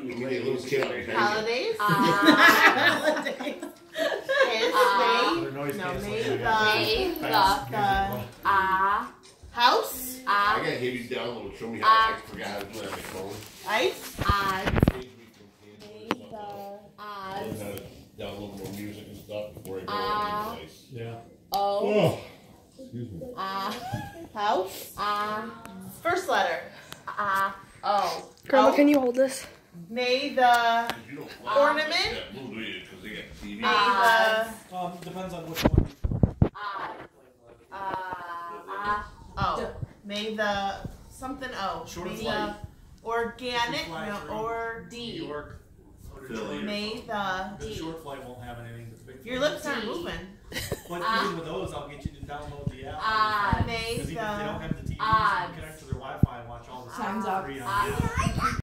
Holidays. House. I gotta give you download. Show me how I forgot how to do it on my phone. Ice. Download more music and stuff before I go on the device. Yeah. Oh. Excuse me. House. First letter. O. Grandma, can you hold this? May the ornament. May the. Depends on which one. Oh. May the something O. Short May flight. the organic. No, or New D. York. May the. The short flight won't have anything. But the big Your flight lips aren't moving. But even with those, I'll get you to download the app. May Because even if they don't the. have the TV, you can connect to their Wi-Fi and watch all the stuff Time's for up. free on the app.